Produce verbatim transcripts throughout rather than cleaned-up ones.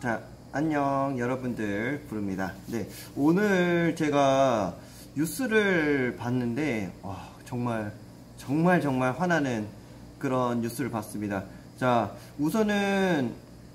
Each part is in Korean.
자, 안녕 여러분들 부릅니다. 네, 오늘 제가 뉴스를 봤는데 와, 정말 정말 정말 화나는 그런 뉴스를 봤습니다. 자, 우선은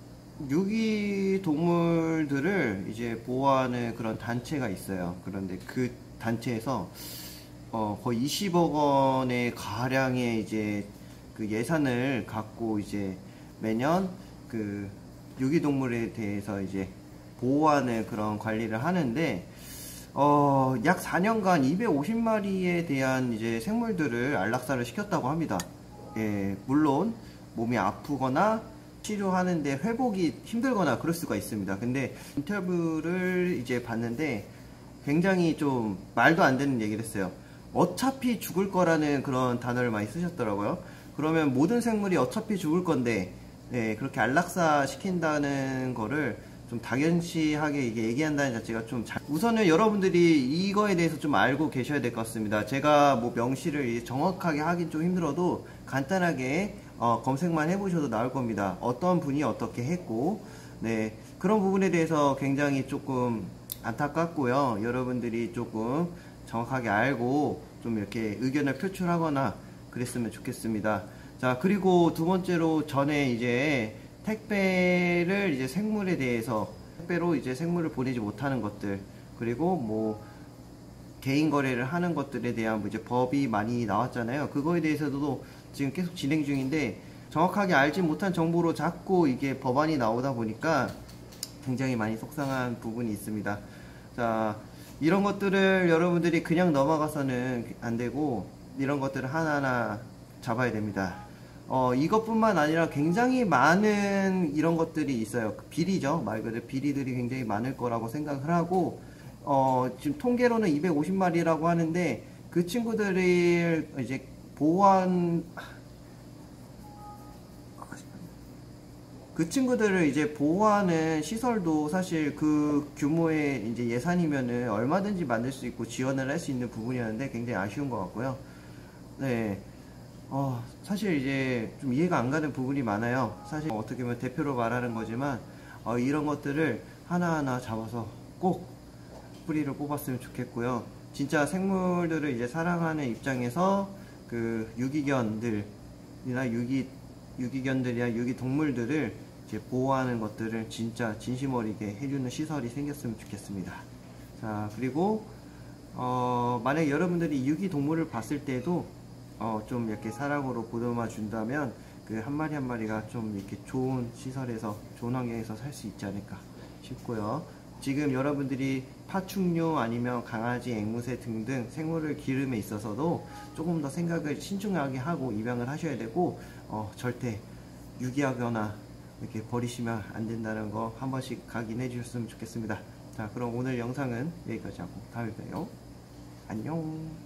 유기동물들을 이제 보호하는 그런 단체가 있어요. 그런데 그 단체에서 어, 거의 이십억 원의 가량의 이제 그 예산을 갖고 이제 매년 그 유기동물에 대해서 이제 보호하는 그런 관리를 하는데, 어, 약 사 년간 이백오십 마리에 대한 이제 생물들을 안락사를 시켰다고 합니다. 예, 물론 몸이 아프거나 치료하는데 회복이 힘들거나 그럴 수가 있습니다. 근데 인터뷰를 이제 봤는데 굉장히 좀 말도 안 되는 얘기를 했어요. 어차피 죽을 거라는 그런 단어를 많이 쓰셨더라고요. 그러면 모든 생물이 어차피 죽을 건데, 네, 그렇게 안락사 시킨다는 거를 좀 당연시하게 이게 얘기한다는 자체가 좀 잘... 우선은 여러분들이 이거에 대해서 좀 알고 계셔야 될 것 같습니다. 제가 뭐 명시를 정확하게 하긴 좀 힘들어도 간단하게 어, 검색만 해보셔도 나올 겁니다. 어떤 분이 어떻게 했고, 네, 그런 부분에 대해서 굉장히 조금 안타깝고요. 여러분들이 조금 정확하게 알고 좀 이렇게 의견을 표출하거나 그랬으면 좋겠습니다. 자, 그리고 두 번째로 전에 이제 택배를 이제 생물에 대해서 택배로 이제 생물을 보내지 못하는 것들, 그리고 뭐 개인 거래를 하는 것들에 대한 이제 법이 많이 나왔잖아요. 그거에 대해서도 지금 계속 진행 중인데 정확하게 알지 못한 정보로 자꾸 이게 법안이 나오다 보니까 굉장히 많이 속상한 부분이 있습니다. 자, 이런 것들을 여러분들이 그냥 넘어가서는 안 되고 이런 것들을 하나하나 잡아야 됩니다. 어, 이것뿐만 아니라 굉장히 많은 이런 것들이 있어요. 비리죠. 말 그대로 비리들이 굉장히 많을 거라고 생각을 하고, 어, 지금 통계로는 이백오십 마리라고 하는데 그 친구들을 이제 보호한 그 친구들을 이제 보호하는 시설도 사실 그 규모의 이제 예산이면은 얼마든지 만들 수 있고 지원을 할 수 있는 부분이었는데 굉장히 아쉬운 것 같고요. 네. 어, 사실 이제 좀 이해가 안 가는 부분이 많아요. 사실 어떻게 보면 대표로 말하는 거지만, 어, 이런 것들을 하나하나 잡아서 꼭 뿌리를 뽑았으면 좋겠고요. 진짜 생물들을 이제 사랑하는 입장에서 그 유기견들이나 유기, 유기견들이나 유기동물들을 이제 보호하는 것들을 진짜 진심 어리게 해주는 시설이 생겼으면 좋겠습니다. 자, 그리고 어, 만약 여러분들이 유기동물을 봤을 때도 어, 좀 이렇게 사랑으로 보듬어 준다면 그 한 마리 한 마리가 좀 이렇게 좋은 시설에서, 좋은 환경에서 살 수 있지 않을까 싶고요. 지금 여러분들이 파충류 아니면 강아지, 앵무새 등등 생물을 기름에 있어서도 조금 더 생각을 신중하게 하고 입양을 하셔야 되고, 어, 절대 유기하거나 이렇게 버리시면 안 된다는 거 한 번씩 각인해 주셨으면 좋겠습니다. 자, 그럼 오늘 영상은 여기까지 하고 다음에 봬요. 안녕.